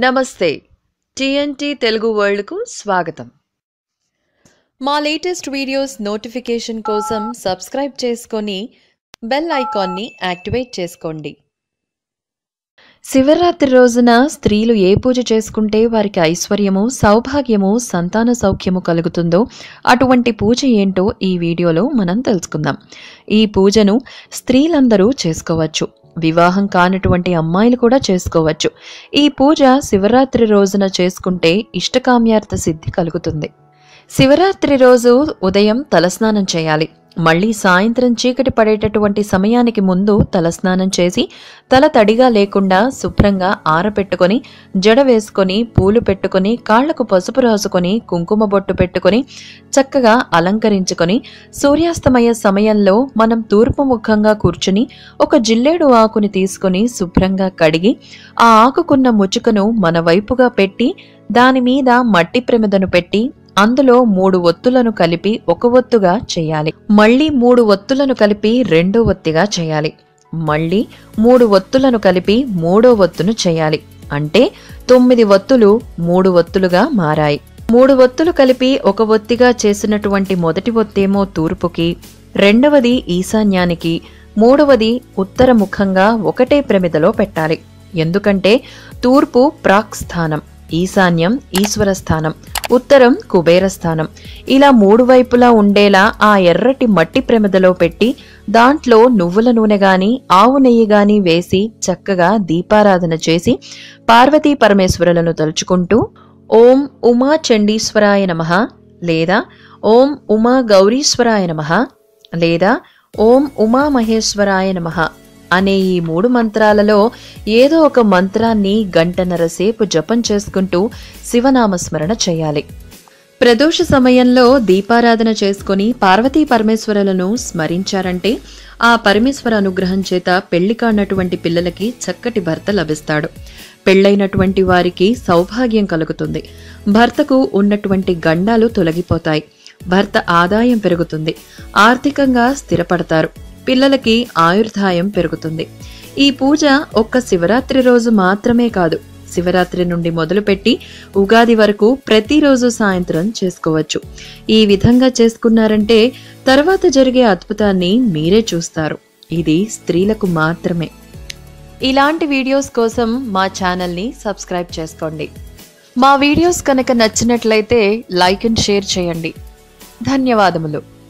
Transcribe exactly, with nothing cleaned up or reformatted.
నమస్తే TNT Telugu world కు స్వాగతం. మా లేటెస్ట్ వీడియోస్ నోటిఫికేషన్ కోసం సబ్స్క్రైబ్ చేసుకొని బెల్ ఐకాన్ ని యాక్టివేట్ చేసుకోండి. శివరాత్రి రోజున స్త్రీలు ఏ పూజ చేసుకుంటే వారికి ఐశ్వర్యము, సౌభాగ్యము, సంతాన సౌఖ్యము కలుగుతుందో అటువంటి పూజ ఏంటో ఈ వీడియోలో మనం తెలుసుకుందాం. ఈ పూజను స్త్రీలందరూ చేసుకోవచ్చు. వివాహం కానటువంటి అమ్మాయిలు కూడా చేసుకోవచ్చు. ఈ పూజ శివరాత్రి రోజున చేసుకుంటే ఇష్టకామ్యార్థ సిద్ధి కలుగుతుంది. శివరాత్రి రోజు ఉదయం తలస్నానం చేయాలి. మళ్ళీ సాయంత్రం చీకటి పడేటటువంటి సమయానికి ముందు తలస్నానం చేసి తల తడిగా లేకుండా శుభ్రంగా ఆరపెట్టుకొని జడ వేసుకొని పూలు పెట్టుకొని కాళ్లకు పసుపు రాసుకొని కుంకుమ బొట్టు పెట్టుకొని చక్కగా అలంకరించుకొని సూర్యాస్తమయ సమయంలో మనం తూర్పు ముఖంగా కూర్చుని ఒక జిల్లేడు ఆకుని తీసుకుని శుభ్రంగా కడిగి ఆ ఆకుకున్న ముచుకను మన వైపుగా పెట్టి దాని మీద మట్టి ప్రమిదను పెట్టి అందులో మూడు ఒత్తులను కలిపి ఒక ఒత్తుగా చేయాలి. మళ్ళీ మూడు ఒత్తులను కలిపి రెండో ఒత్తిగా చేయాలి. మళ్ళీ మూడు ఒత్తులను కలిపి మూడో ఒత్తును చేయాలి. అంటే తొమ్మిది ఒత్తులు మూడు ఒత్తులుగా మారాయి. మూడు ఒత్తులు కలిపి ఒక ఒత్తిగా చేసినటువంటి మొదటి ఒత్తేమో తూర్పుకి, రెండవది ఈశాన్యానికి, మూడవది ఉత్తర ముఖంగా ఒకటే ప్రమిదలో పెట్టాలి. ఎందుకంటే తూర్పు ప్రాక్ స్థానం, ఈశాన్యం ఈశ్వర స్థానం, ఉత్తరం కుబేర స్థానం. ఇలా మూడు వైపులా ఉండేలా ఆ ఎర్రటి మట్టి ప్రమిదలో పెట్టి దాంట్లో నువ్వుల నూనె గాని ఆవు నెయ్యి గాని వేసి చక్కగా దీపారాధన చేసి పార్వతీ పరమేశ్వరులను తలుచుకుంటూ ఓం ఉమా చండీశ్వరాయ నమః లేదా ఓం ఉమా గౌరీశ్వరాయ నమః లేదా ఓం ఉమా మహేశ్వరాయ నమః అనే ఈ మూడు మంత్రాలలో ఏదో ఒక మంత్రాన్ని గంటన్నర సేపు జపం చేసుకుంటూ శివనామస్మరణ చేయాలి. ప్రదోష సమయంలో దీపారాధన చేసుకుని పార్వతీ పరమేశ్వరులను స్మరించారంటే ఆ పరమేశ్వర అనుగ్రహం చేత పెళ్లి కానటువంటి పిల్లలకి చక్కటి భర్త లభిస్తాడు. పెళ్లైనటువంటి వారికి సౌభాగ్యం కలుగుతుంది. భర్తకు ఉన్నటువంటి గండాలు తొలగిపోతాయి. భర్త ఆదాయం పెరుగుతుంది. ఆర్థికంగా స్థిరపడతారు. పిల్లలకి ఆయుర్దాయం పెరుగుతుంది. ఈ పూజ ఒక్క శివరాత్రి రోజు మాత్రమే కాదు, శివరాత్రి నుండి మొదలుపెట్టి ఉగాది వరకు ప్రతిరోజు సాయంత్రం చేసుకోవచ్చు. ఈ విధంగా చేసుకున్నారంటే తర్వాత జరిగే అద్భుతాన్ని మీరే చూస్తారు. ఇది స్త్రీలకు మాత్రమే. ఇలాంటి వీడియోస్ కోసం మా ఛానల్ని సబ్స్క్రైబ్ చేసుకోండి. మా వీడియోస్ కనుక నచ్చినట్లయితే లైక్ అండ్ షేర్ చేయండి. ధన్యవాదములు.